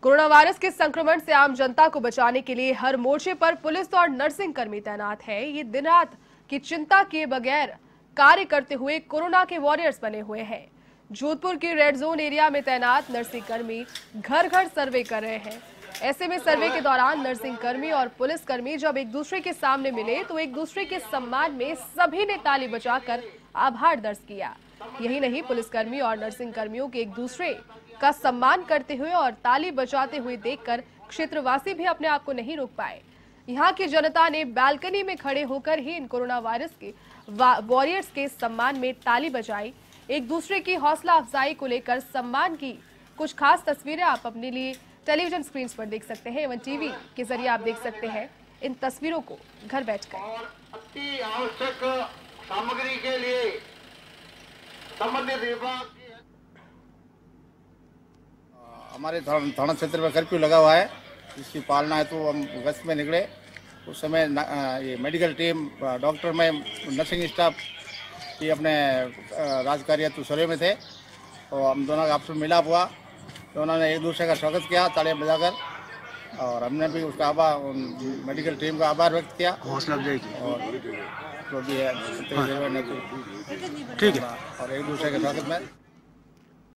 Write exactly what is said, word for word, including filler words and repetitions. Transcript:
Corona virus के संक्रमण से आम जनता को बचाने के लिए हर मोर्चे पर पुलिस और नर्सिंग कर्मी तैनात है। ये दिन रात की चिंता किए बगैर कार्य करते हुए कोरोना के वॉरियर्स बने हुए हैं। जोधपुर के रेड जोन एरिया में तैनात नर्सिंग कर्मी घर घर सर्वे कर रहे हैं। ऐसे में सर्वे के दौरान नर्सिंग कर्मी और पुलिस कर्मी जब एक दूसरे के सामने मिले तो एक दूसरे के सम्मान में सभी ने ताली बजाकर आभार दर्ज किया। यही नहीं, पुलिसकर्मी और नर्सिंग कर्मियों के एक दूसरे का सम्मान करते हुए और ताली बजाते हुए देखकर क्षेत्रवासी भी अपने आप को नहीं रोक पाए। यहाँ की जनता ने बालकनी में खड़े होकर ही इन कोरोना वायरस के वॉरियर्स के सम्मान में ताली बजाई। एक दूसरे की हौसला अफजाई को लेकर सम्मान की कुछ खास तस्वीरें आप अपने लिए टेलीविजन स्क्रीन पर देख सकते हैं। एवं टीवी के जरिए आप देख सकते हैं इन तस्वीरों को घर बैठकर। और अति आवश्यक सामग्री के लिए संबंधित विभाग हमारे थाना क्षेत्र में कर्फ्यू लगा हुआ है, इसकी पालना है तो हम गश्त में निकले। उस समय ये मेडिकल टीम, डॉक्टर में, नर्सिंग स्टाफ ये अपने राजकार्य हेतु सर्वे में थे। तो हम दोनों का आपस में मिलाप हुआ तो उन्होंने एक दूसरे का स्वागत किया तालियां बजाकर, और हमने भी उसका आभार, मेडिकल टीम का आभार व्यक्त किया, हौसला अफजाई की। और जो भी है ठीक है, और एक दूसरे के स्वागत में